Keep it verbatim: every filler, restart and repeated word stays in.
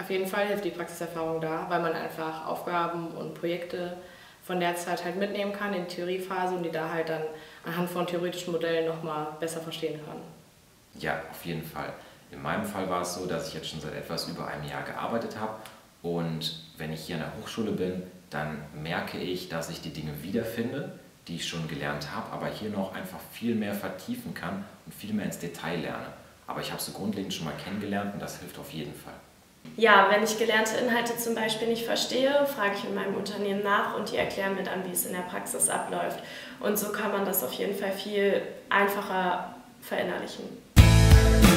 Auf jeden Fall hilft die Praxiserfahrung da, weil man einfach Aufgaben und Projekte von der Zeit halt mitnehmen kann in die Theoriephase und die da halt dann anhand von theoretischen Modellen nochmal besser verstehen kann. Ja, auf jeden Fall. In meinem Fall war es so, dass ich jetzt schon seit etwas über einem Jahr gearbeitet habe und wenn ich hier an der Hochschule bin, dann merke ich, dass ich die Dinge wiederfinde, die ich schon gelernt habe, aber hier noch einfach viel mehr vertiefen kann und viel mehr ins Detail lerne. Aber ich habe es so grundlegend schon mal kennengelernt und das hilft auf jeden Fall. Ja, wenn ich gelernte Inhalte zum Beispiel nicht verstehe, frage ich in meinem Unternehmen nach und die erklären mir dann, wie es in der Praxis abläuft. Und so kann man das auf jeden Fall viel einfacher verinnerlichen.